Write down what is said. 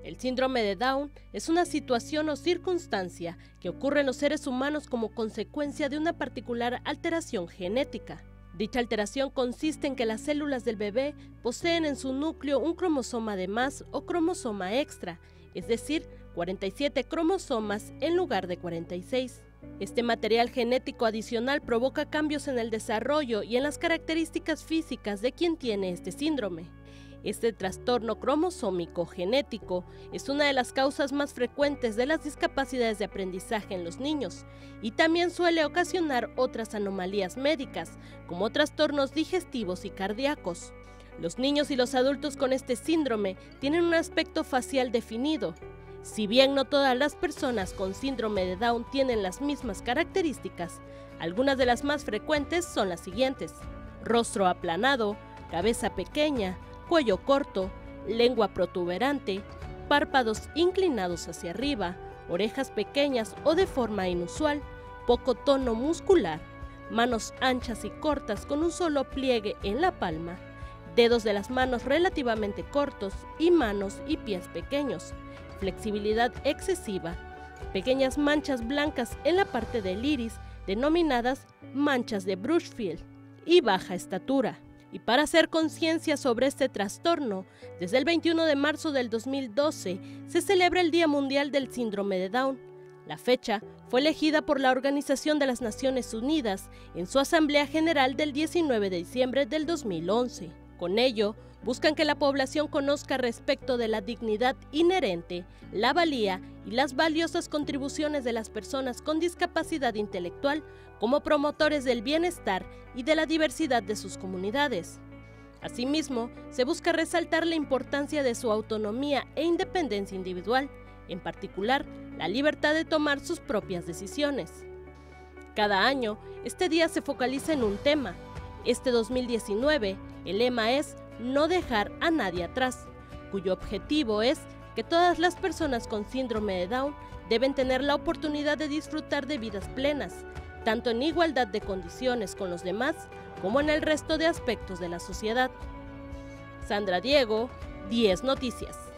El síndrome de Down es una situación o circunstancia que ocurre en los seres humanos como consecuencia de una particular alteración genética. Dicha alteración consiste en que las células del bebé poseen en su núcleo un cromosoma de más o cromosoma extra, es decir, 47 cromosomas en lugar de 46. Este material genético adicional provoca cambios en el desarrollo y en las características físicas de quien tiene este síndrome. Este trastorno cromosómico genético es una de las causas más frecuentes de las discapacidades de aprendizaje en los niños y también suele ocasionar otras anomalías médicas, como trastornos digestivos y cardíacos. Los niños y los adultos con este síndrome tienen un aspecto facial definido. Si bien no todas las personas con síndrome de Down tienen las mismas características, algunas de las más frecuentes son las siguientes: rostro aplanado, cabeza pequeña, cuello corto, lengua protuberante, párpados inclinados hacia arriba, orejas pequeñas o de forma inusual, poco tono muscular, manos anchas y cortas con un solo pliegue en la palma, dedos de las manos relativamente cortos y manos y pies pequeños, flexibilidad excesiva, pequeñas manchas blancas en la parte del iris denominadas manchas de Brushfield y baja estatura. Y para hacer conciencia sobre este trastorno, desde el 21 de marzo del 2012 se celebra el Día Mundial del Síndrome de Down. La fecha fue elegida por la Organización de las Naciones Unidas en su Asamblea General del 19 de diciembre del 2011. Con ello, buscan que la población conozca respecto de la dignidad inherente, la valía y las valiosas contribuciones de las personas con discapacidad intelectual como promotores del bienestar y de la diversidad de sus comunidades. Asimismo, se busca resaltar la importancia de su autonomía e independencia individual, en particular, la libertad de tomar sus propias decisiones. Cada año, este día se focaliza en un tema. Este 2019, el lema es "No dejar a nadie atrás", cuyo objetivo es que todas las personas con síndrome de Down deben tener la oportunidad de disfrutar de vidas plenas, tanto en igualdad de condiciones con los demás como en el resto de aspectos de la sociedad. Sandra Diego, 10 Noticias.